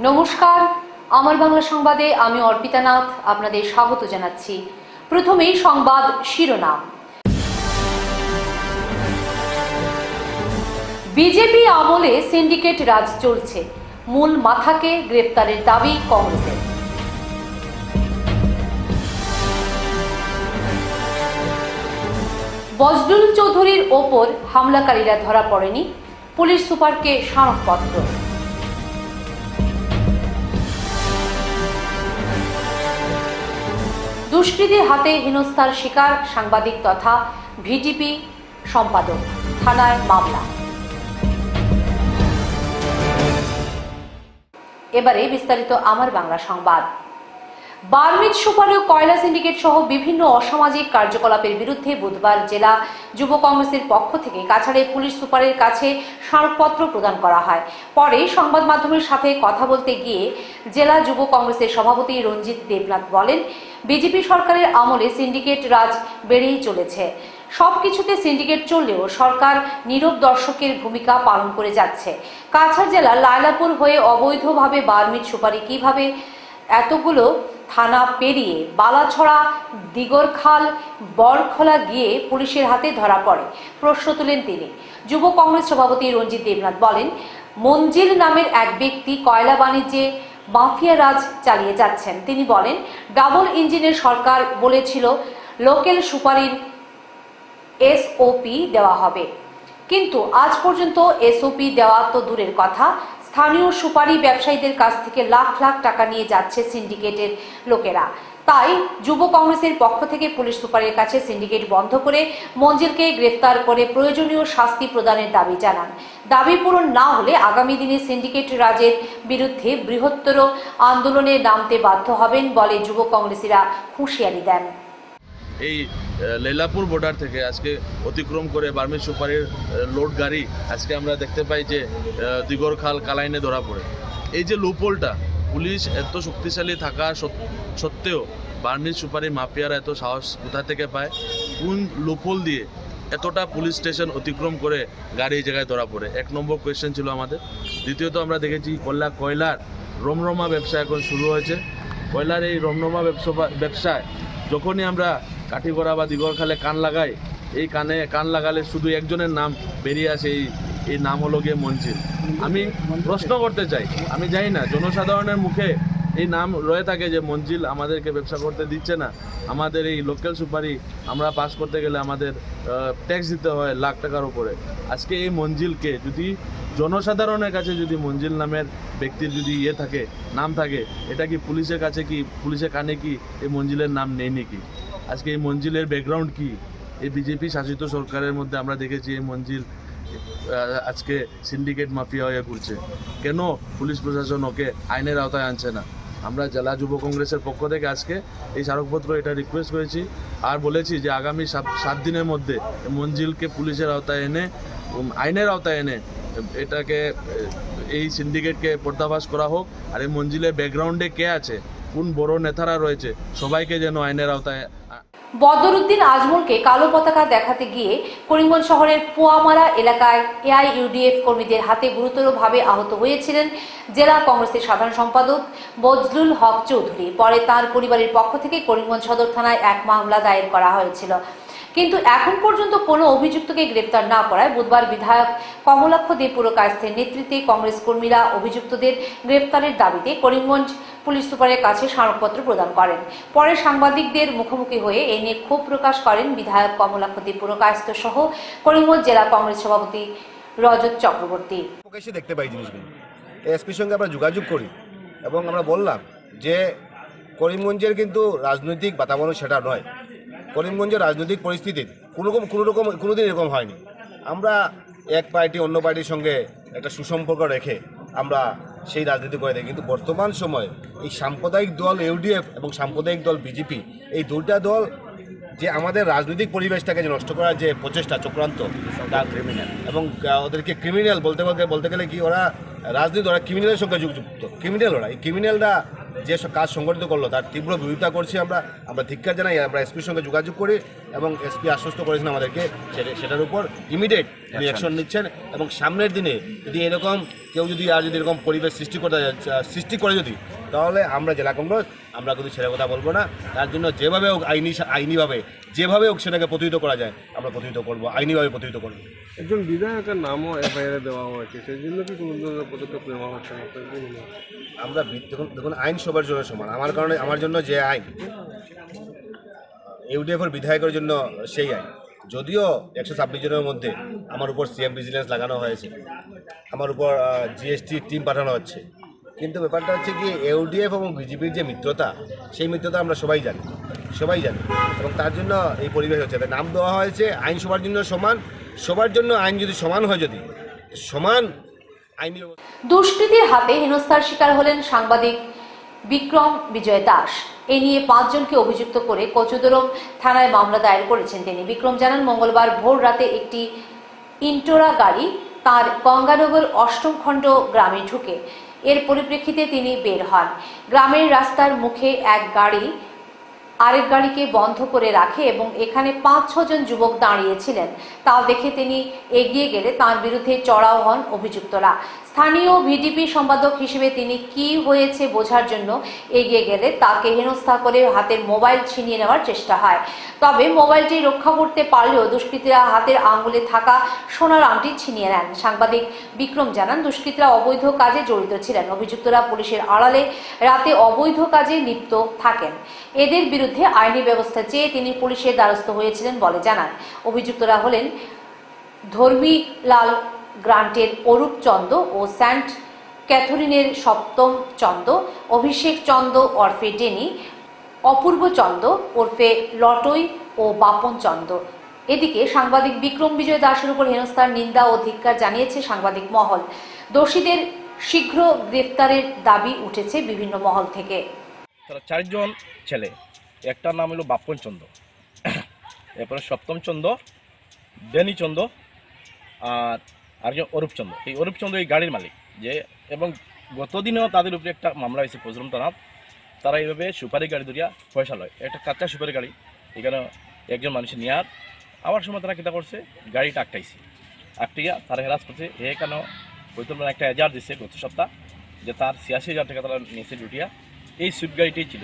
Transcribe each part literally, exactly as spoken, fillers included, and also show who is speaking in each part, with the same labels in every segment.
Speaker 1: নমস্কার, আমার বাংলা সংবাদে আমি অর্পিতা নাথ আপনাদের স্বাগত জানাচ্ছি। প্রথমেই সংবাদ শিরোনাম। বিজেপি আমলে সিন্ডিকেট রাজ চলছে, মূল মাথাকে গ্রেফতারের দাবি কংগ্রেসের। বজলুল চৌধুরীর ওপর হামলাকারীরা ধরা পড়েনি, পুলিশ সুপারকে স্মারকপত্র। দুষ্কৃতীর হাতে হেনস্থার শিকার সাংবাদিক তথা ভিটিপি সম্পাদক, থানায় মামলা। এবারে বিস্তারিত আমার বাংলা সংবাদ। বার্মিজ সুপার ও কয়লা সিন্ডিকেট সহ বিভিন্ন অসামাজিক কার্যকলাপের বিরুদ্ধে বুধবার জেলা যুব কংগ্রেসের পক্ষ থেকে কাছাড়ে পুলিশ সুপারের কাছে স্মারকপত্র প্রদান করা হয়। পরে সংবাদ মাধ্যমের সাথে কথা বলতে গিয়ে জেলা যুব কংগ্রেসের সভাপতি রঞ্জিত দেবনাথ বলেন, বিজেপি সরকারের আমলে সিন্ডিকেট রাজ বেড়েই চলেছে। সবকিছুতে সিন্ডিকেট চললেও সরকার নীরব দর্শকের ভূমিকা পালন করে যাচ্ছে। কাছাড় জেলার লায়লাপুর হয়ে অবৈধভাবে বার্মিজ সুপারি কিভাবে এতগুলো থানা পেরিয়ে বালাছড়া, দিগরখাল, বরখোলা গিয়ে পুলিশের হাতে ধরা পড়ে প্রশ্ন তুলেন তিনি। যুব কংগ্রেস সভাপতি রঞ্জিত দেবনাথ বলেন, মঞ্জিল নামের এক ব্যক্তি কয়লা বাণিজ্যে মাফিয়া রাজ চালিয়ে যাচ্ছেন। তিনি বলেন, ডাবল ইঞ্জিনের সরকার বলেছিল লোকাল সুপারির এসওপি দেওয়া হবে, কিন্তু আজ পর্যন্ত এসওপি দেওয়া তো দূরের কথা, স্থানীয় সুপারি ব্যবসায়ীদের কাছ থেকে লাখ লাখ টাকা নিয়ে যাচ্ছে সিন্ডিকেটের লোকেরা। তাই যুব কংগ্রেসের পক্ষ থেকে পুলিশ সুপারের কাছে সিন্ডিকেট বন্ধ করে মঞ্জিলকে গ্রেফতার করে প্রয়োজনীয় শাস্তি প্রদানের দাবি জানান। দাবি পূরণ না হলে আগামী দিনে সিন্ডিকেট রাজের বিরুদ্ধে বৃহত্তর আন্দোলনে নামতে বাধ্য হবেন বলে যুব কংগ্রেসীরা হুঁশিয়ারি দেন।
Speaker 2: এই লায়লাপুর বর্ডার থেকে আজকে অতিক্রম করে বার্মিজ সুপারির লোড গাড়ি আজকে আমরা দেখতে পাই যে দিগরখাল কালাইনে ধরা পড়ে। এই যে লুপোলটা, পুলিশ এত শক্তিশালী থাকা সত্ত্বেও বার্মিজ সুপারি মাফিয়ারা এত সাহস কোথা থেকে পায়? কোন লুপোল দিয়ে এতটা পুলিশ স্টেশন অতিক্রম করে গাড়ি এই জায়গায় ধরা পড়ে? এক নম্বর কোয়েশ্চেন ছিল আমাদের। দ্বিতীয়ত আমরা দেখেছি কয়লা কয়লার রমরমা ব্যবসা এখন শুরু হয়েছে। কয়লার এই রমরমা ব্যবসা ব্যবসায় যখনই আমরা কাঠিগড়া বা দিগরখালে কান লাগাই, এই কানে কান লাগালে শুধু একজনের নাম বেরিয়ে আসে, এই এই নাম হলো গিয়ে মঞ্জিল। আমি প্রশ্ন করতে চাই, আমি জানি না জনসাধারণের মুখে এই নাম রয়ে থাকে যে মঞ্জিল আমাদেরকে ব্যবসা করতে দিচ্ছে না, আমাদের এই লোকাল সুপারি আমরা পাস করতে গেলে আমাদের ট্যাক্স দিতে হয় লাখ টাকার উপরে। আজকে এই মঞ্জিলকে যদি জনসাধারণের কাছে যদি মঞ্জিল নামের ব্যক্তির যদি ইয়ে থাকে, নাম থাকে, এটা কি পুলিশের কাছে কি পুলিশের কানে কি এই মঞ্জিলের নাম নেই নাকি? আজকে এই মঞ্জিলের ব্যাকগ্রাউন্ড কি? এই বিজেপি শাসিত সরকারের মধ্যে আমরা দেখেছি এই মঞ্জিল আজকে সিন্ডিকেট মাফিয়া হয়ে ঘুরছে। কেন পুলিশ প্রশাসন ওকে আইনের আওতায় আনছে না? আমরা জেলা যুব কংগ্রেসের পক্ষ থেকে আজকে এই স্মারকপত্র এটা রিকোয়েস্ট করেছি আর বলেছি যে আগামী সাত দিনের মধ্যে মঞ্জিলকে পুলিশের আওতায় এনে, আইনের আওতায় এনে এটাকে এই সিন্ডিকেটকে পর্দাফাশ করা হোক। আর এই মঞ্জিলের ব্যাকগ্রাউন্ডে কে আছে, কোন বড় নেতারা রয়েছে, সবাইকে যেন আইনের আওতায়।
Speaker 1: বদরুদ্দিন আজমলকে কালো পতাকা দেখাতে গিয়ে করিমগঞ্জ শহরের পোয়ামারা এলাকায় এআইইউডিএফ কর্মীদের হাতে গুরুতরভাবে আহত হয়েছিলেন জেলা কংগ্রেসের সাধারণ সম্পাদক বজলুল হক চৌধুরী। পরে তার পরিবারের পক্ষ থেকে করিমগঞ্জ সদর থানায় এক মামলা দায়ের করা হয়েছিল, কিন্তু এখন পর্যন্ত কোনো অভিযুক্তকে গ্রেফতার না করায় বুধবার বিধায়ক কমলাক্ষ দে পুরকায়স্থের নেতৃত্বে কংগ্রেস কর্মীরা অভিযুক্তদের গ্রেফতারের দাবিতে করিমগঞ্জ পুলিশ সুপারের কাছে স্মারকপত্র প্রদান করেন। পরে সাংবাদিকদের মুখোমুখি হয়ে এই নিয়ে ক্ষোভ প্রকাশ করেন বিধায়ক কমলাক্ষ দে পুরকায়স্থ সহ করিমগঞ্জ জেলা কংগ্রেস সভাপতি রজত চক্রবর্তী।
Speaker 3: দেখতে পাই জিনিসগুলো, এসপির সঙ্গে আমরা যোগাযোগ করি এবং আমরা বললাম যে করিমগঞ্জের কিন্তু রাজনৈতিক বাতাবরণ সেটা নয়। করিমগঞ্জের রাজনৈতিক পরিস্থিতি কোনোরকম কোনো রকম কোনোদিন এরকম হয়নি। আমরা এক পার্টি অন্য পার্টির সঙ্গে একটা সুসম্পর্ক রেখে আমরা সেই রাজনীতি করে থাকি, কিন্তু বর্তমান সময়ে এই সাম্প্রদায়িক দল ইউডিএফ এবং সাম্প্রদায়িক দল বিজেপি, এই দুইটা দল যে আমাদের রাজনৈতিক পরিবেশটাকে যে নষ্ট করার যে প্রচেষ্টা চক্রান্ত, তা ক্রিমিনাল এবং ওদেরকে ক্রিমিনাল বলতে বলতে বলতে গেলে কি ওরা রাজনীতি, ওরা ক্রিমিনালের সঙ্গে যুক্ত, ক্রিমিনাল ওরা। এই ক্রিমিনালরা যে কাজ সংগঠিত করলো তার তীব্র বিরোধিতা করছি আমরা আমরা ধিক্কার জানাই। আমরা এসপির সঙ্গে যোগাযোগ করি এবং এসপি আশ্বস্ত করেছেন আমাদেরকে সেটার উপর ইমিডিয়েট উনি অ্যাকশন নিচ্ছেন এবং সামনের দিনে যদি এরকম কেউ যদি আর যদি এরকম পরিবেশ সৃষ্টি করতে সৃষ্টি করে যদি তাহলে আমরা জেলা কংগ্রেস আমরা কিন্তু ছেড়ে কথা বলবো না। তার জন্য যেভাবে হোক আইনি আইনিভাবে যেভাবে হোক সেটাকে প্রতিহিত করা যায় আমরা প্রতিহিত করবো, আইনিভাবে প্রতিহিত করবো।
Speaker 4: একজন বিধায়কের নামও এফআইআরে দেওয়া হয়েছে, সেই জন্য কি কোনো ধরনের পদক্ষেপ নেওয়া হচ্ছে?
Speaker 3: আমরা দেখুন দেখুন আইন সবার জন্য সমান। আমার কারণে আমার জন্য যে আইন ইউডিএফের বিধায়কের জন্য সেই আইন, যদিও একশো ছাব্বিশ জনের মধ্যে আমার উপর সিএম ভিজিলেন্স লাগানো হয়েছে, আমার উপর জিএসটি টিম পাঠানো হচ্ছে, কিন্তু ব্যাপারটা হচ্ছে কি ইউডিএফ এবং বিজেপির যে মিত্রতা সেই মিত্রতা আমরা সবাই জানি সবাই জানি এবং তার জন্য এই পরিবেশ হচ্ছে। নাম দেওয়া হয়েছে আইন সবার জন্য সমান, সবার জন্য আইন যদি সমান হয়, যদি সমান আইনি
Speaker 1: দুষ্কৃতীর হাতে হেনস্থার শিকার হলেন সাংবাদিক বিক্রম বিজয় দাস। এ নিয়ে পাঁচজনকে অভিযুক্ত করে কচুদরম থানায় মামলা দায়ের করেছেন তিনি। বিক্রম জানান, মঙ্গলবার ভোর রাতে একটি ইন্টোরা গাড়ি তার গঙ্গানগর অষ্টম খণ্ড গ্রামে ঢুকে এর পরিপ্রেক্ষিতে তিনি বের হন। গ্রামের রাস্তার মুখে এক গাড়ি আরেক গাড়িকে বন্ধ করে রাখে এবং এখানে পাঁচ ছজন যুবক দাঁড়িয়েছিলেন। তা দেখে তিনি এগিয়ে গেলে তার বিরুদ্ধে চড়াও হন অভিযুক্তরা। স্থানীয় ভিডিপি সম্পাদক হিসেবে তিনি কি হয়েছে বোঝার জন্য এগিয়ে গেলে তাকে হেনস্থা করে হাতের মোবাইল ছিনিয়ে নেওয়ার চেষ্টা হয়। তবে মোবাইলটি রক্ষা করতে পারলেও দুষ্কৃতীরা হাতের আঙ্গুলে থাকা সোনার আংটি ছিনিয়ে নেন। সাংবাদিক বিক্রম জানান, দুষ্কৃতীরা অবৈধ কাজে জড়িত ছিলেন। অভিযুক্তরা পুলিশের আড়ালে রাতে অবৈধ কাজে লিপ্ত থাকেন। এদের বিরুদ্ধে আইনি ব্যবস্থা চেয়ে তিনি পুলিশের দ্বারস্থ হয়েছিলেন বলে জানান। অভিযুক্তরা হলেন ধর্মীলাল গ্রান্টের অরূপ চন্দ ও সেন্ট ক্যাথরিনের সপ্তম চন্দ, অভিষেক চন্দ ওরফে ডেনি, অপূর্ব চন্দ ওরফে লটই ও বাপন চন্দ। এদিকে সাংবাদিক বিক্রম বিজয় দাসের উপর হেনস্থার নিন্দা ও ধিক্কার জানিয়েছে সাংবাদিক মহল। দোষীদের শীঘ্র গ্রেফতারের দাবি উঠেছে বিভিন্ন মহল থেকে।
Speaker 5: চারজন ছেলে, একটার নাম হলো বাপন চন্দ, এরপরে সপ্তম চন্দ, ডেনি চন্দ আর আরেকজন অরূপ চন্দ্র। এই অরূপ চন্দ্র এই গাড়ির মালিক যে, এবং গতদিনেও তাদের উপরে একটা মামলা হয়েছে কচুদরম থানাত। তারা এইভাবে সুপারি গাড়ি ধরিয়া পয়সা লয়, একটা কাঁচা সুপারি গাড়ি এখানে একজন মানুষের নেওয়ার আবার সময় তারা কিতা করছে, গাড়িটা আটকাইছে, আটটিয়া তারা হেরাস করছে। এখানে হয়তো একটা এজার দিচ্ছে গত সপ্তাহ যে তার ছিয়াশি হাজার টাকা তারা নিয়েছে লুটিয়া। এই সুইফট গাড়িটাই ছিল।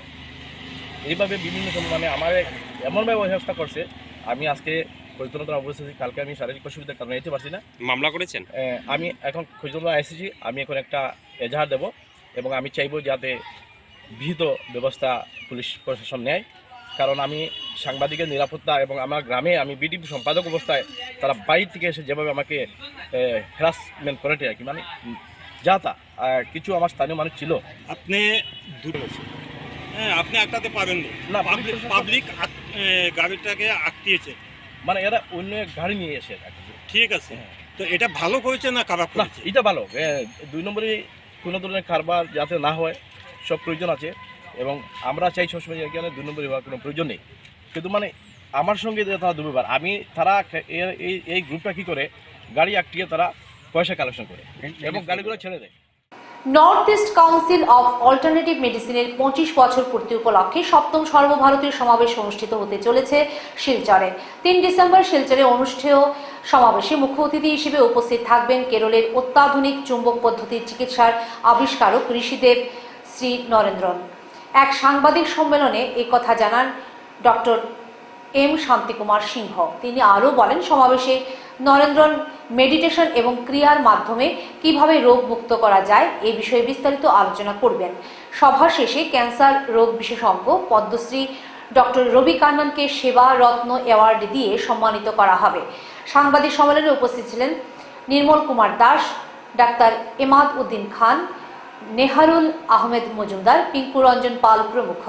Speaker 5: এইভাবে বিভিন্ন সময় মানে আমার এমনভাবে ব্যবস্থা করছে, আমি আজকে কচুদরম অবস্থিত, কালকে আমি শারীরিক অসুবিধার কারণে যেতে পারছি না।
Speaker 6: মামলা করেছেন?
Speaker 5: আমি এখন কচুদরম এসেছি, আমি এখন একটা এজাহার দেব এবং আমি চাইব যাতে বিহিত ব্যবস্থা পুলিশ প্রশাসন নেয়। কারণ আমি সাংবাদিকের নিরাপত্তা এবং আমার গ্রামে আমি বিডিপি সম্পাদক অবস্থায় তারা বাইরে থেকে এসে যেভাবে আমাকে হ্যারাসমেন্ট করেছে আর কি, মানে যা তা কিছু আমার স্থানীয় মানুষ ছিল।
Speaker 6: আপনি দুটো হ্যাঁ আপনি আটকাতে পারেননি
Speaker 5: না,
Speaker 6: পাবলিক গাড়িটাকে আটকিয়েছে,
Speaker 5: মানে এরা অন্য গাড়ি নিয়ে এসে।
Speaker 6: ঠিক আছে, তো এটা ভালো করেছে না খারাপ করেছে?
Speaker 5: এটা ভালো। দুই নম্বরে কোনো ধরনের কারবার যাতে না হয় সব প্রয়োজন আছে এবং আমরা চাই সবসময় এখানে দুই নম্বরে হওয়ার কোনো প্রয়োজন নেই। কিন্তু মানে আমার সঙ্গে তারা দুবার আমি তারা এই এই গ্রুপটা কী করে গাড়ি আটকিয়ে তারা পয়সা কালেকশন করে এবং গাড়িগুলো ছেড়ে দেয়।
Speaker 1: North East council of alternative মেডিসিনের পঁচিশ বছর পূর্তি উপলক্ষে সপ্তম সর্বভারতীয় সমাবেশ অনুষ্ঠিত হতে চলেছে শিলচরে। তিন ডিসেম্বর শিলচরে অনুষ্ঠেয় সমাবেশে মুখ্য অতিথি হিসেবে উপস্থিত থাকবেন কেরলের অত্যাধুনিক চুম্বক পদ্ধতির চিকিৎসার আবিষ্কারক ঋষিদেব শ্রী নরেন্দ্রন। এক সাংবাদিক সম্মেলনে এই কথা জানান ডক্টর এম শান্তিকুমার সিংহ। তিনি আরও বলেন, সমাবেশে নরেন্দ্রন মেডিটেশন এবং ক্রিয়ার মাধ্যমে কিভাবে রোগ মুক্ত করা যায় এ বিষয়ে বিস্তারিত আলোচনা করবেন। সভা শেষে ক্যান্সার রোগ বিশেষজ্ঞ পদ্মশ্রী ডক্টর রবি কান্নানকে সেবা রত্ন অ্যাওয়ার্ড দিয়ে সম্মানিত করা হবে। সাংবাদিক সম্মেলনে উপস্থিত ছিলেন নির্মল কুমার দাস, ডাক্তার এমাদ উদ্দিন খান, নেহারুল আহমেদ মজুমদার, পিঙ্কু রঞ্জন পাল প্রমুখ।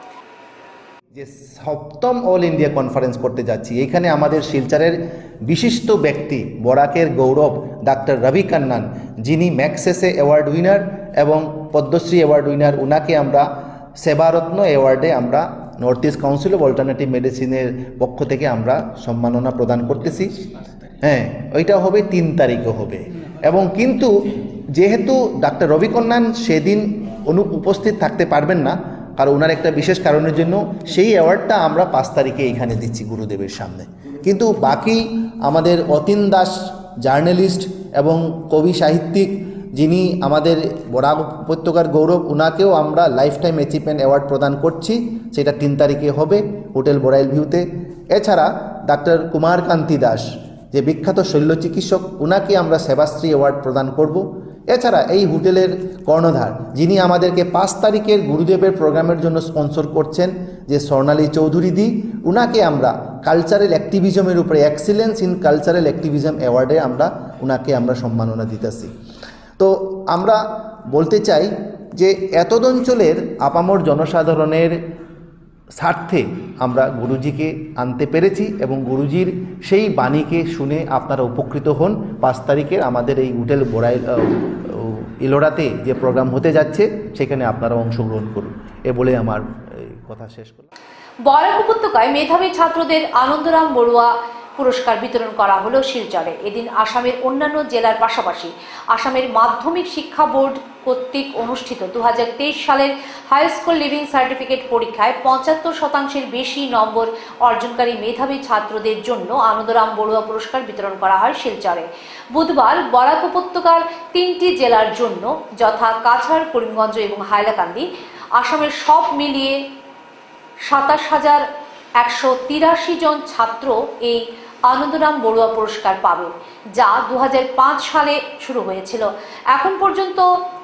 Speaker 7: যে সপ্তম অল ইন্ডিয়া কনফারেন্স করতে যাচ্ছি, এখানে আমাদের শিলচরের বিশিষ্ট ব্যক্তি বরাকের গৌরব ডাক্তার রবি কান্নান, যিনি ম্যাক্সেসে অ্যাওয়ার্ড উইনার এবং পদ্মশ্রী অ্যাওয়ার্ড উইনার, উনাকে আমরা সেবারত্ন অ্যাওয়ার্ডে আমরা North East council of alternative মেডিসিনের পক্ষ থেকে আমরা সম্মাননা প্রদান করতেছি। হ্যাঁ, ওইটা হবে তিন তারিখে হবে। এবং কিন্তু যেহেতু ডাক্তার রবি কান্নান সেদিন অনু উপস্থিত থাকতে পারবেন না, কারণ ওনার একটা বিশেষ কারণের জন্য সেই অ্যাওয়ার্ডটা আমরা পাঁচ তারিখে এইখানে দিচ্ছি গুরুদেবের সামনে। কিন্তু বাকি আমাদের অতীন দাস জার্নালিস্ট এবং কবি সাহিত্যিক, যিনি আমাদের বরাক উপত্যকার গৌরব, ওনাকেও আমরা লাইফ টাইম অ্যাচিভমেন্ট অ্যাওয়ার্ড প্রদান করছি, সেটা তিন তারিখে হবে হোটেল বড়াইল ভিউতে। এছাড়া ডাক্তার কুমার কান্তি দাস, যে বিখ্যাত শল্য চিকিৎসক, ওনাকে আমরা সেবাশ্রী অ্যাওয়ার্ড প্রদান করব। এছাড়া এই হোটেলের কর্ণধার, যিনি আমাদেরকে পাঁচ তারিখের গুরুদেবের প্রোগ্রামের জন্য স্পন্সর করছেন, যে স্বর্ণালী চৌধুরী দি, ওনাকে আমরা কালচারাল অ্যাক্টিভিজমের উপরে এক্সিলেন্স ইন কালচারাল অ্যাক্টিভিজম অ্যাওয়ার্ডে আমরা ওনাকে আমরা সম্মাননা দিতেছি। তো আমরা বলতে চাই যে এতদ অঞ্চলের আপামর জনসাধারণের স্বার্থে আমরা গুরুজিকে আনতে পেরেছি এবং গুরুজির সেই বাণীকে শুনে আপনারা উপকৃত হন। পাঁচ তারিখের আমাদের এই হোটেল বড়াইল ইলোরাতে যে প্রোগ্রাম হতে যাচ্ছে, সেখানে আপনারা অংশগ্রহণ করুন, এ বলে আমার কথা শেষ করলাম।
Speaker 1: বরাক উপত্যকায় মেধাবী ছাত্রদের আনন্দরাম বড়ুয়া পুরস্কার বিতরণ করা হলো শিলচরে। এদিন আসামের অন্যান্য জেলার পাশাপাশি আসামের মাধ্যমিক শিক্ষা বোর্ড কর্তৃক অনুষ্ঠিত দু হাজার তেইশ সালের হাই স্কুল লিভিং সার্টিফিকেট পরীক্ষায় পঁচাত্তর শতাংশের বেশি নম্বর অর্জনকারী মেধাবী ছাত্রদের জন্য আনন্দরাম বড়ুয়া পুরস্কার বিতরণ করা হয় শিলচরে। বুধবার বরাক উপত্যকার তিনটি জেলার জন্য, যথা কাছাড়, করিমগঞ্জ এবং হাইলাকান্দি, আসামের সব মিলিয়ে সাতাশ হাজার একশো তিরাশি জন ছাত্র এই আনন্দরাম বড়ুয়া পুরস্কার পাবে, যা দু হাজার পাঁচ সালে শুরু হয়েছিল। এখন পর্যন্ত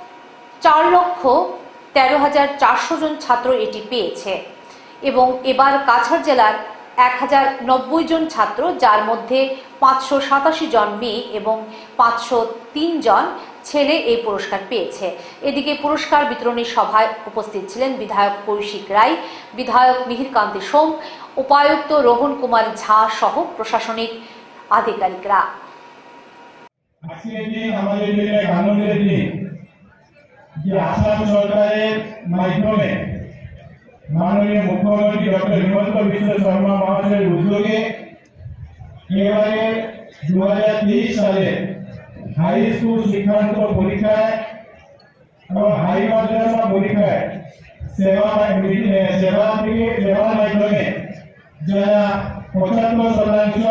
Speaker 1: চার লক্ষ তেরো হাজার চারশো জন ছাত্র এটি পেয়েছে এবং এবার কাছাড় জেলার এক হাজার নব্বই জন ছাত্র, যার মধ্যে পাঁচশো সাতাশি জন মেয়ে এবং পাঁচশো তিন জন ছেলে এই পুরস্কার পেয়েছে। এদিকে পুরস্কার বিতরণী সভায় উপস্থিত ছিলেন বিধায়ক কৌশিক রায়, বিধায়ক মিহিরকান্তি সোম, উপায়ুক্ত রোহন কুমার ঝা সহ প্রশাসনিক আধিকারিকরা।
Speaker 8: আজকের দিন আমাদের জন্য এক আনন্দের দিন, যে আসাম সরকারের মাধ্যমে মাননীয় মুখ্যমন্ত্রী ডক্টর হিমন্ত বিশ্ব শর্মা মহাশয়ের উদ্যোগে এবারে দু হাজার তেইশ সালে হাই স্কুল শিক্ষান্ত পরীক্ষায় এবং হাই মাদ্রাসা পরীক্ষায় সেবা সেবা থেকে সেবার মাধ্যমে যারা পঁচাত্তর শতাংশ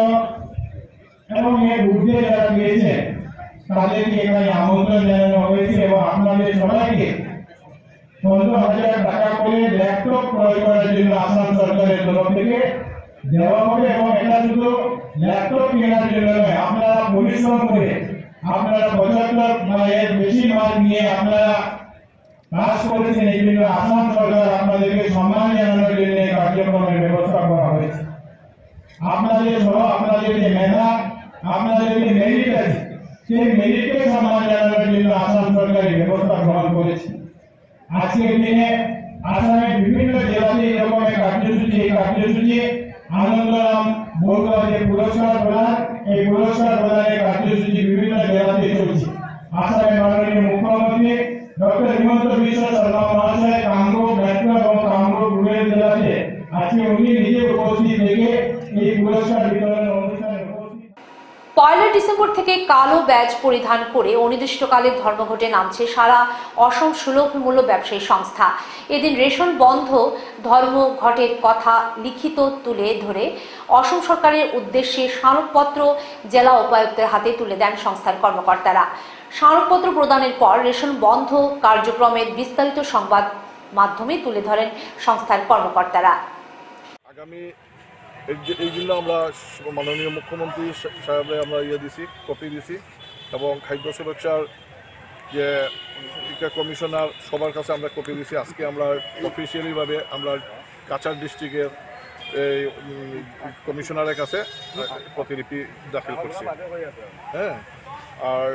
Speaker 8: এবং এর ঊর্ধ্বে যারা পেয়েছে, তাদেরকে এখানে আমন্ত্রণ জানানো হয়েছে এবং আপনাদের সবাইকে পনেরো হাজার টাকা করে ল্যাপটপ ক্রয় করার জন্য আসাম সরকারের তরফ থেকে দেওয়া হবে। এবং এটা শুধু ল্যাপটপ কেনার জন্য নয়, আপনারা পরিশ্রম করে আপনারা পঁচাত্তর বা এর বেশি মার্ক নিয়ে আপনারা পাস করেছেন, এই জন্য আসাম সরকার আপনাদেরকে সম্মান জানানোর জন্য এই কার্যক্রমের ব্যবস্থা করা হয়েছে। আপনাদের সহ আপনাদের যে মেধা, আপনাদের যে মেরিট আছে, সেই মেরিটকে সম্মান জানানোর জন্য আসাম সরকার এই ব্যবস্থা গ্রহণ করেছে। আজকের দিনে আসামের বিভিন্ন জেলাতে এরকম এক কার্যসূচি এই কার্যসূচি আনন্দরাম বড়ুয়া যে পুরস্কার প্রদান, এই পুরস্কার প্রদানের কার্যসূচি বিভিন্ন জেলাতে চলছে। আসামের মাননীয় মুখ্যমন্ত্রী ডক্টর হিমন্ত বিশ্ব শর্মা মহাশয় কামরূপ মেট্রো এবং কামরূপ রুরাল জেলাতে আজকে উনি নিজে উপস্থিত থেকে এই পুরস্কার বিতরণ অনুষ্ঠানে
Speaker 1: পয়লা ডিসেম্বর থেকে কালো ব্যাজ পরিধান করে অনির্দিষ্টকালের ধর্মঘটে নামছে সারা অসম সুলভ মূল্য ব্যবসায়ী সংস্থা। এদিন রেশন বন্ধ ধর্মঘটের কথা লিখিত তুলে ধরে অসম সরকারের উদ্দেশ্যে স্মারকপত্র জেলা উপায়ুক্তের হাতে তুলে দেন সংস্থার কর্মকর্তারা। স্মারকপত্র প্রদানের পর রেশন বন্ধ কার্যক্রমের বিস্তারিত সংবাদ মাধ্যমে তুলে ধরেন সংস্থার কর্মকর্তারা।
Speaker 9: আগামী এই জন্য আমরা মাননীয় মুখ্যমন্ত্রী সাহেবে আমরা ইয়ে দিছি, কপি দিছি এবং খাদ্য সুরক্ষার যে কমিশনার সবার কাছে আমরা কপি দিছি। আজকে আমরা অফিসিয়ালিভাবে আমরা কাছাড় ডিস্ট্রিক্টের এই কমিশনারের কাছে প্রতিলিপি দাখিল করছি। হ্যাঁ, আর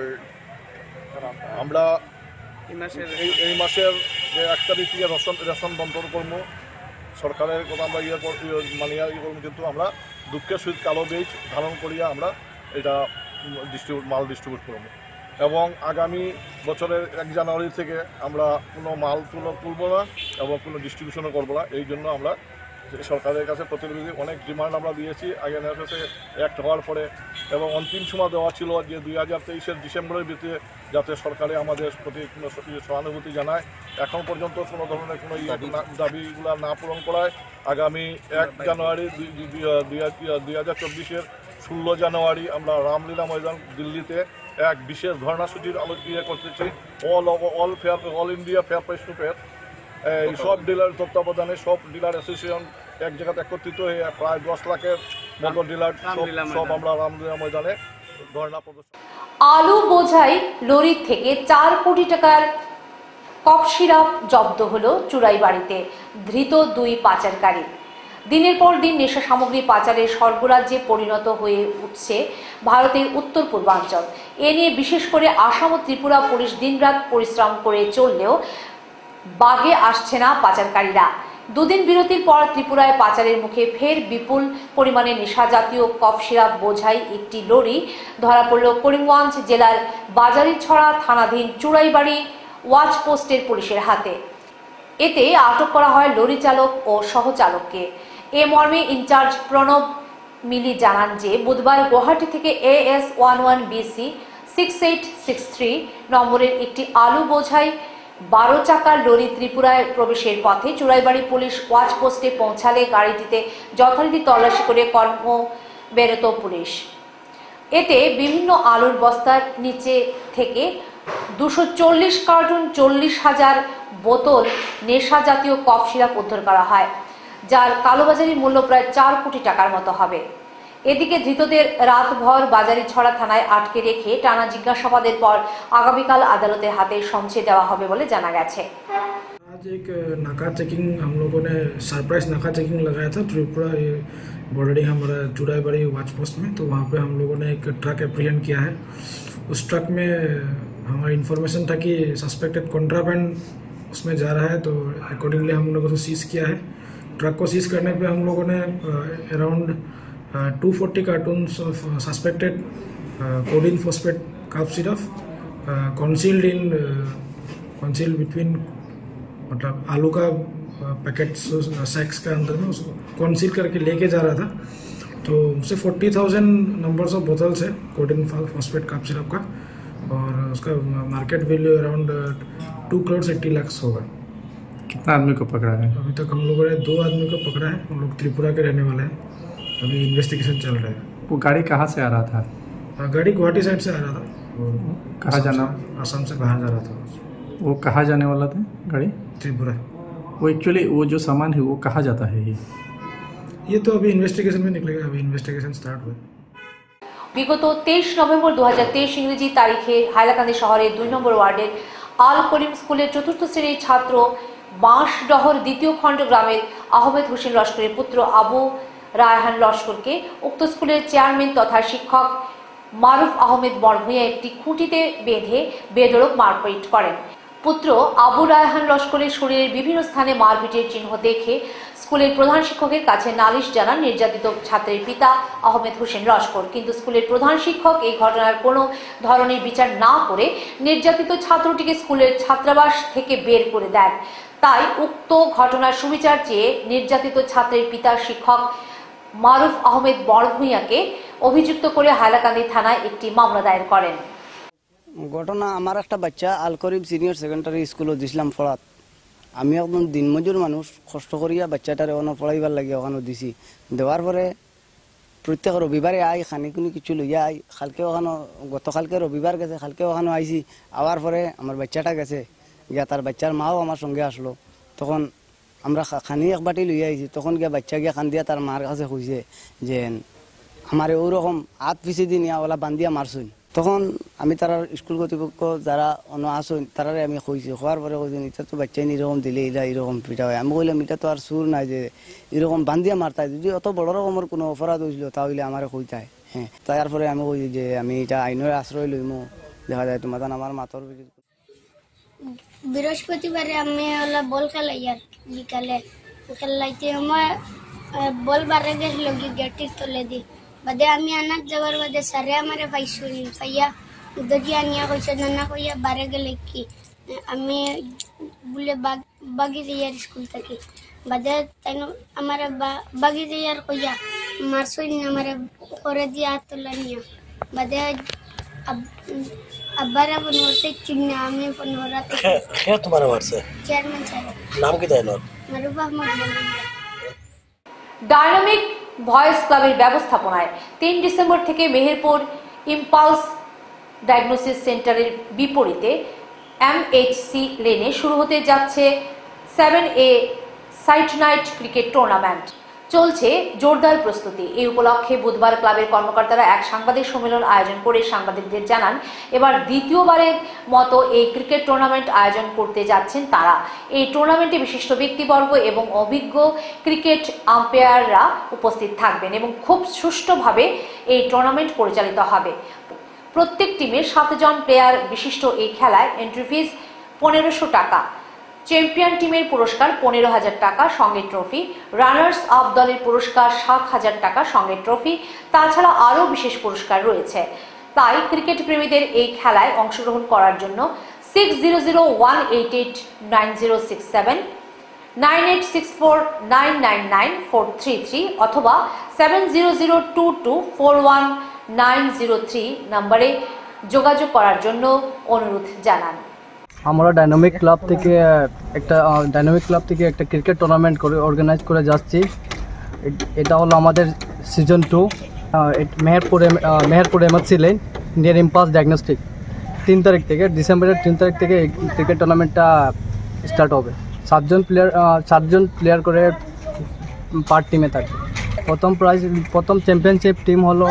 Speaker 9: আমরা এই মাসের যে এক তারিখ থেকে রেশন রেশন বন্ধন কর্ম সরকারের কথা আমরা ইয়ে মানিয়া ইয়ে করবো, কিন্তু আমরা দুঃখের সহিত কালো বেজ ধারণ করিয়া আমরা এটা ডিস্ট্রিবিউট মাল ডিস্ট্রিবিউট করবো এবং আগামী বছরের এক জানুয়ারি থেকে আমরা কোনো মাল তুলো তুলব না এবং কোনো ডিস্ট্রিবিউশনও করবো না। এই জন্য আমরা সরকারের কাছে প্রতিনিধি অনেক ডিমান্ড আমরা দিয়েছি আগে এনএফএসে অ্যাক্ট হওয়ার পরে, এবং অন্তিম সময় দেওয়া ছিল যে দুই হাজার তেইশের ডিসেম্বরের ভিতরে যাতে সরকারে আমাদের প্রতি কোনো সহানুভূতি জানায়। এখন পর্যন্ত কোনো ধরনের কোনো দাবিগুলো না পূরণ করায় আগামী এক জানুয়ারি দুই হাজার চব্বিশের ষোলো জানুয়ারি আমরা রামলীলা ময়দান দিল্লিতে এক বিশেষ ধর্ণাসূচির আলোচনা করতেছি। All all fair all India fair price to fair এই সব ডিলার তত্ত্বাবধানে সব ডিলার অ্যাসোসিয়েশন এক জায়গাতে একত্রিত হয়ে প্রায় দশ লাখের মতো ডিলার সব আমরা রামলীলা ময়দানে ধর্ণা প্রদর্শন।
Speaker 1: আলু বোঝাই লরি থেকে চার কোটি টাকার কফ সিরাপ জব্দ হলো চুরাইবাড়িতে, ধৃত দুই পাচারকারী। দিনের পর দিন নেশা সামগ্রী পাচারের স্বর্গরাজ্যে পরিণত হয়ে উঠছে ভারতের উত্তর পূর্বাঞ্চল। এ নিয়ে বিশেষ করে আসাম ও ত্রিপুরা পুলিশ দিনরাত পরিশ্রম করে চললেও বাগে আসছে না পাচারকারীরা। দুদিন বিরতির পর ত্রিপুরায় পাচারের মুখে ফের বিপুল পরিমাণে নেশা জাতীয় কফ সিরাপ বোঝাই একটি লরি ধরা পড়ল করিমগঞ্জ জেলার বাজারিছড়া থানাধীন চুরাইবাড়ি ওয়াচ পোস্টের পুলিশের হাতে। এতে আটক করা হয় লরি চালক ও সহচালককে। এ মর্মে ইনচার্জ প্রণব মিলি জানান যে বুধবার গুয়াহাটি থেকে A S one one BC six eight six three নম্বরের একটি আলু বোঝাই বারো চাকার লরি ত্রিপুরায় প্রবেশের পথে চুরাইবাড়ি পুলিশ ওয়াচ পোস্টে পৌঁছালে গাড়িটিতে যথারীতি তল্লাশি করে কর্ম বেরোত পুলিশ। এতে বিভিন্ন আলুর বস্তার নিচে থেকে দুশো চল্লিশ কার্টুন চল্লিশ হাজার বোতল নেশা জাতীয় কফ সিরাপ উদ্ধার করা হয়, যার কালোবাজারি মূল্য প্রায় চার কোটি টাকার মতো হবে। এদিকে ধৃতদের রাতভর বাজারিছড়া থানায় আটকে রেখে টানা জিজ্ঞাসাবাদের পর আগামীকাল আদালতের হাতে সমঝে দেওয়া হবে বলে জানা গেছে।
Speaker 10: आज एक नाका चेकिंग हम लोगों ने सरप्राइज नाका चेकिंग लगाया था त्रिपुरा बॉर्डरिंग हमारा चुराईबाड़ी वाच पोस्ट में, तो वहाँ पे हम लोगों ने एक ट्रक एप्रीहेंड किया है। उस ट्रक में हमारी इन्फॉर्मेशन था कि सस्पेक्टेड कॉन्ट्राबैंड उसमें जा रहा है, तो अकॉर्डिंगली हम लोगों को सीज किया है। ट्रक को सीज करने पे हम लोगों ने around two forty carton of suspected codeine phosphate cough syrup concealed in concealed between मतलब आलू का पैकेट सैक्स के अंदर में उसको कॉन्सील करके लेके जा रहा था। तो उससे forty thousand numbers of bottles है कोडिन फॉस्फेट कफ सिरप का, और उसका market value around two crore eighty lakhs होगा।
Speaker 11: कितना आदमी को पकड़ा है?
Speaker 10: अभी तक हम लोगों ने दो आदमी को पकड़ा है, हम लोग त्रिपुरा के रहने वाले हैं। अभी इन्वेस्टिगेशन चल रहा है।
Speaker 11: वो गाड़ी कहाँ से आ रहा था?
Speaker 10: गाड़ी गुवाहाटी साइड से आ रहा था।
Speaker 11: कहाँ जाना?
Speaker 10: असम से बाहर जा रहा था।
Speaker 11: वो कहाँ जाने वाला था गाड़ी?
Speaker 10: त्रिपुरा।
Speaker 11: वो एक्चुअली वो जो सामान है वो कहाँ जाता है? ये
Speaker 10: ये तो अभी इन्वेस्टिगेशन में निकलेगा, अभी इन्वेस्टिगेशन स्टार्ट हुआ।
Speaker 1: বিগত তেইশ নভেম্বর দু হাজার তেইশ ইংরেজি তারিখে হাইলাকান্দি শহরের দুই নম্বর ওয়ার্ডের আল করিম স্কুলের চতুর্থ শ্রেণীর ছাত্র বাঁশডহর দ্বিতীয় খণ্ড গ্রামের আহমেদ হোসেন লস্করের পুত্র আবু রায়হান লস্করকে উক্ত স্কুলের চেয়ারম্যান তথা শিক্ষক মারুফ আহমেদ বড়ভূঁইয়া একটি খুঁটিতে বেঁধে বেধড়ক মারপিট করেন। পুত্র আবু রায়হান লস্করের শরীরের বিভিন্ন স্থানে মারপিটের চিহ্ন দেখে স্কুলের প্রধান শিক্ষকের কাছে নালিশ জানান নির্যাতিত ছাত্রের পিতা আহমেদ হোসেন লস্কর, কিন্তু স্কুলের প্রধান শিক্ষক এই ঘটনার কোনো ধরনের বিচার না করে নির্যাতিত ছাত্রটিকে স্কুলের ছাত্রাবাস থেকে বের করে দেন। তাই উক্ত ঘটনার সুবিচার চেয়ে নির্যাতিত ছাত্রের পিতা শিক্ষক মারুফ আহমেদ বড়ভূঁইয়াকে অভিযুক্ত করে হাইলাকান্দি থানায় একটি মামলা দায়ের করেন।
Speaker 12: ঘটনা, আমার একটা বাচ্চা আল করিম সিনিয়র সেকেন্ডারি স্কুলত দিছিলাম পড়াত। আমি একদম দিনমজুর মানুষ, কষ্ট করিয়া বাচ্চাটারে ওখানে পড়াইবার লাগিয়া ওখানে দিছি। দেওয়ার পরে প্রত্যেক রবিবারে আই খানিকুনি কিছু লইয়া আই। কালকে ওখানে গতকালকে রবিবার গেছে, কালকে ওখানে আইসি। আওয়ার পরে আমার বাচ্চাটা গেছে গিয়া, তার বাচ্চার মাও আমার সঙ্গে আসলো। তখন আমরা খানি এক বাটি লইয়া আইছি। তখন গিয়া বাচ্চা গিয়া খান দিয়া তার মার কাছে কইছে যে আমার ওরকম হাত পিছিয়ে দিয়ে নিয়া ওলা বান্ধিয়া মারছুন। তখন আমি তার স্কুল কর্তৃপক্ষ যারা অন্য আসুন তারারে আমি কইছি। হওয়ার পরে কইছেন এটা তো বাচ্চাই এরকম দিলে এরা এরকম পিটা হয়। আমি কইলাম এটা তো আর সুর নাই যে এরকম বান্ধিয়া মারতায়, যদি অত বড় রকমের কোনো অপরাধ হয়েছিল তাহলে আমার কইতায়। হ্যাঁ, তারপরে আমি কইছি যে আমি এটা আইনের আশ্রয় লইমু, দেখা যায় তোমার আমার মাতর।
Speaker 13: বৃহস্পতিবারে আমি ওলা বল খেলাই আর বিকালে খেলাইতে আমার বল বারে গেছিল গেটির তলে দি বাদে আমি আনার যাওয়ার বাদে সারে আমারে পাইছুনি পাইয়া দরিয়া নিয়া কইছে নানা কইয়া বারে গেলে কি আমি বলে বাগি যাইয়ার স্কুল থেকে বাদে তাই আমার বাগি যাইয়ার কইয়া মারছই না আমার করে দিয়া তোলা নিয়া বাদে আব্বারা ফোন করতে চিন্না আমি ফোন করাতে
Speaker 14: কে তোমার মারছে
Speaker 13: চেয়ারম্যান সাহেব
Speaker 14: নাম কি তাই নর
Speaker 13: মারুফ আহমদ বলেন
Speaker 1: ডায়নামিক ভয়েস ক্লাবের ব্যবস্থাপনায় তিন ডিসেম্বর থেকে মেহেরপুর ইম্পালস ডায়াগনোসিস সেন্টারের বিপরীতে এমএইচসি লেনে শুরু হতে যাচ্ছে seven a side night cricket tournament. চলছে জোরদার প্রস্তুতি। এই উপলক্ষে বুধবার ক্লাবের কর্মকর্তারা এক সাংবাদিক সম্মেলন আয়োজন করে সাংবাদিকদের জানান এবার দ্বিতীয়বারের মতো এই ক্রিকেট টুর্নামেন্ট আয়োজন করতে যাচ্ছেন তারা। এই টুর্নামেন্টে বিশিষ্ট ব্যক্তিবর্গ এবং অভিজ্ঞ ক্রিকেট আম্পায়াররা উপস্থিত থাকবেন এবং খুব সুষ্ঠুভাবে এই টুর্নামেন্ট পরিচালিত হবে। প্রত্যেক টিমের সাত জন প্লেয়ার বিশিষ্ট এই খেলায় এন্ট্রি ফিস পনেরোশো টাকা। চ্যাম্পিয়ন টিমের পুরস্কার পনেরো হাজার টাকা সঙ্গে ট্রফি, রানার্স আপ দলের পুরস্কার সাত হাজার টাকা সঙ্গে ট্রফি, তাছাড়া আরও বিশেষ পুরস্কার রয়েছে। তাই ক্রিকেট প্রেমীদের এই খেলায় অংশগ্রহণ করার জন্য six zero zero one eight eight nine zero six seven nine eight six four nine nine nine four three three অথবা seven zero zero two two four one nine zero three নম্বরে যোগাযোগ করার জন্য অনুরোধ জানান।
Speaker 15: আমরা ডাইনামিক ক্লাব থেকে একটা ডাইনামিক ক্লাব থেকে একটা ক্রিকেট টুর্নামেন্ট করে অর্গানাইজ করে যাচ্ছি। এটা হলো আমাদের season two Meherpur Meherpur MSC lane near impulse diagnostic. তিন তারিখ থেকে ডিসেম্বরের তিন তারিখ থেকে এই ক্রিকেট টুর্নামেন্টটা স্টার্ট হবে। সাতজন প্লেয়ার সাতজন প্লেয়ার করে পার টিমে থাকবে। প্রথম প্রাইজ প্রথম চ্যাম্পিয়নশিপ টিম হলো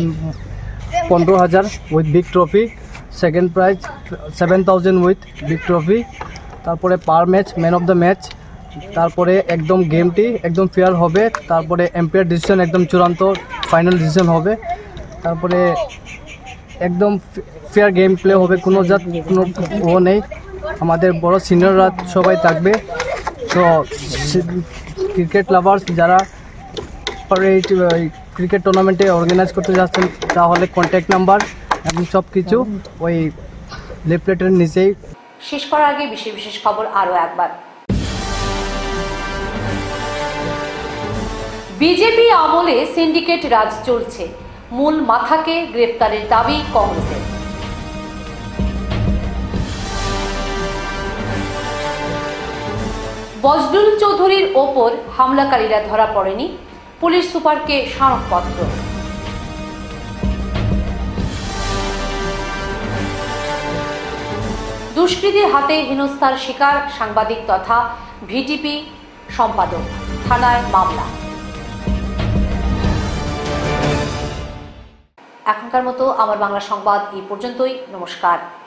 Speaker 15: পনেরো হাজার with big trophy. Second prize seven thousand with big trophy. তারপরে per match man of the match. তারপরে একদম গেমটি একদম ফেয়ার হবে। তারপরে এম্পায়ার ডিসিশন একদম চূড়ান্ত ফাইনাল ডিসিশন হবে। তারপরে একদম ফেয়ার গেম প্লে হবে, কোনো জাত কোনো ও নেই। আমাদের বড় সিনিয়ররা সবাই থাকবে। তো ক্রিকেট লাভার্স যারা এই ক্রিকেট টুর্নামেন্টে অর্গানাইজ করতে যাচ্ছেন তাহলে কন্ট্যাক্ট নাম্বার এবং সব কিছু ওই লিফলেটের নিচেই।
Speaker 1: শেষ করার আগে বিশেষ বিশেষ খবর আরও একবার। বিজেপি আমলে সিন্ডিকেট রাজ চলছে, মূল মাথাকে গ্রেফতারের দাবি কংগ্রেসের। বজলুল চৌধুরীর ওপর হামলাকারীরা ধরা পড়েনি, পুলিশ সুপারকে স্মারকপত্র। দুষ্কৃতীর হাতে হেনস্থার শিকার সাংবাদিক তথা ভিটিপি সম্পাদক, থানায় মামলা। এখনকার মতো আমার বাংলা সংবাদ এই পর্যন্তই। নমস্কার।